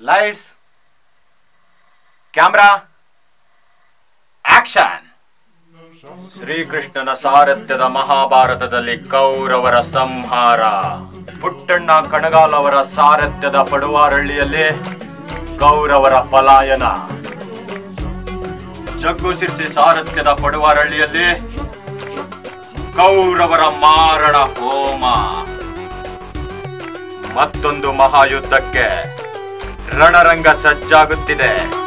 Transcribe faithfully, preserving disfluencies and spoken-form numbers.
Lights, camera, action. ಶ್ರೀಕೃಷ್ಣನ ಸಾರಥ್ಯದ ಮಹಾಭಾರತದಲ್ಲಿ ಕೌರವರ ಸಂಹಾರ. ಪುಟ್ಟಣ್ಣ ಕಣಗಾಲ್ ಅವರ ಸಾರಥ್ಯದ ಪಡುವಾರಳ್ಳಿಯಲ್ಲಿ ಕೌರವರ ಪಲಾಯನ. ಜಗ್ಗು ಸಿರ್ಸಿ ಸಾರಥ್ಯದ ಪಡುವಾರಳ್ಳಿಯಲ್ಲಿ ಕೌರವರ ಮಾರಣ ಹೋಮ. ಮತ್ತೊಂದು ಮಹಾಯುದ್ಧಕ್ಕೆ ರಣರಂಗ ಸಜ್ಜಾಗುತ್ತಿದೆ.